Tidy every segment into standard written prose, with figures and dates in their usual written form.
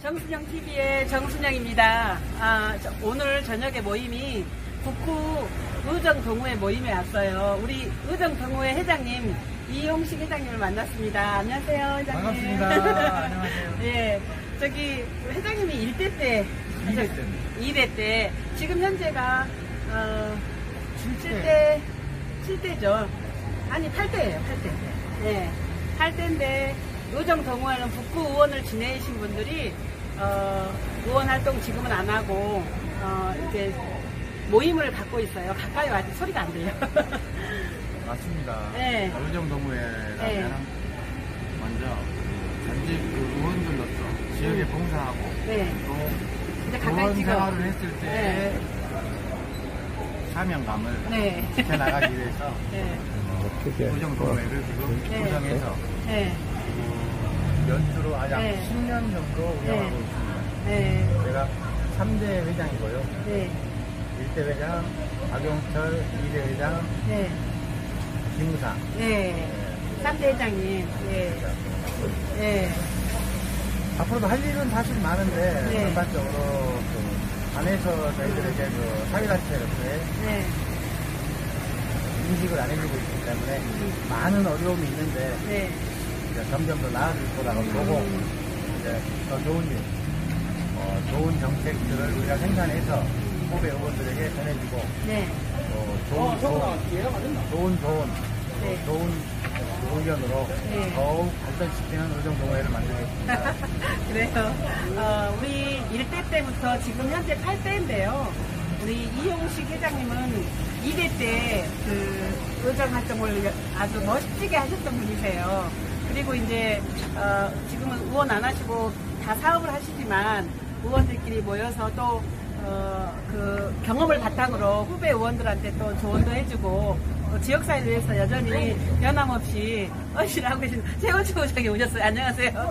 정순영TV의 정순영입니다. 오늘 저녁에 모임이 북구 의정동호회 모임에 왔어요. 우리 의정동호회 회장님 이용식 회장님을 만났습니다. 안녕하세요, 회장님. 반갑습니다. 안녕하세요. 예, 저기 회장님이 1대 때 2대 때 지금 현재가 7대죠. 아니 8대예요. 8대. 네, 8대인데 의정동호회는 북구 의원을 지내신 분들이 의원 활동 지금은 안 하고 이렇게 모임을 갖고 있어요. 가까이 와서 소리가 안 들려. 맞습니다. 네. 의정동호회라면 네. 먼저 전직 의원들로서 지역에 봉사하고 네. 또 이제 가까이 의원 찍어. 생활을 했을 때 네. 사명감을 네. 지켜나가기 위해서 네. 의정동호회를 지금 네. 구성해서 네. 연수로 약 네. 10년 정도 운영하고 네. 있습니다. 네. 제가 3대 회장이고요. 네. 1대 회장 박용철, 2대 회장 네. 김무상. 네. 3대 회장님. 네. 네. 앞으로도 할 일은 사실 많은데 네. 전반적으로 안에서 저희들에게 사회단체로서의 네. 인식을 안 해주고 있기 때문에 많은 어려움이 있는데 네. 이제 점점 더 나아질 거라고 보고 이제 더 좋은 일, 좋은 정책들을 우리가 생산해서 후배 의원들에게 전해주고 네. 네. 좋은 의견으로 네. 더욱 발전시키는 의정동호회를 만들겠습니다. 그래서 우리 1대 때부터 지금 현재 8대인데요. 우리 이용식 회장님은 2대 때 그 의정 활동을 아주 멋지게 하셨던 분이세요. 그리고 이제 지금은 의원 안 하시고 다 사업을 하시지만 의원들끼리 모여서 또 그 경험을 바탕으로 후배 의원들한테 또 조언도 해주고 지역사회를 위해서 여전히 변함없이 헌신을 하고 계신 최원초 의장이 오셨어요. 안녕하세요.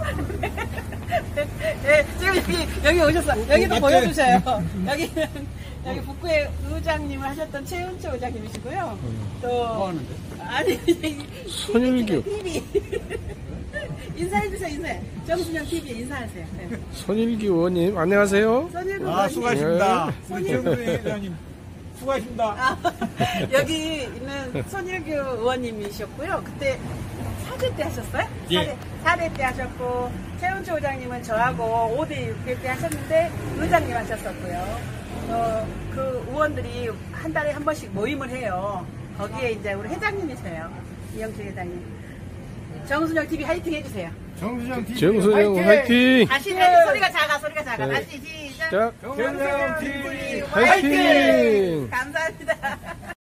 네, 지금 여기 오셨어요. 여기도 보여주셔요. 여기 북구의 의장님을 하셨던 최은초 의장님이시고요. 또 뭐 하는데? 아니 손일규 TV 인사해주세요. 인사해. 정순영 TV에 인사하세요. 네. 손일규 의원님 안녕하세요. 손일규 의원님. 수고하십니다. 네. 정순영 회장님 수고하십니다. 여기 있는 손일규 의원님이셨고요. 그때 4대 때 하셨어요? 예. 4대 때 하셨고 최은초 의장님은 저하고 5대 6대 때 하셨는데 의장님 하셨었고요. 그 의원들이 한 달에 한 번씩 모임을 해요. 거기에 이제 우리 회장님이세요. 이영식 회장님. 정순영 TV 화이팅 해주세요. 정순영 TV 정순영 화이팅! 다시 소리가 작아. 네. 다시 시작. 자, 정순영 TV 화이팅! 감사합니다.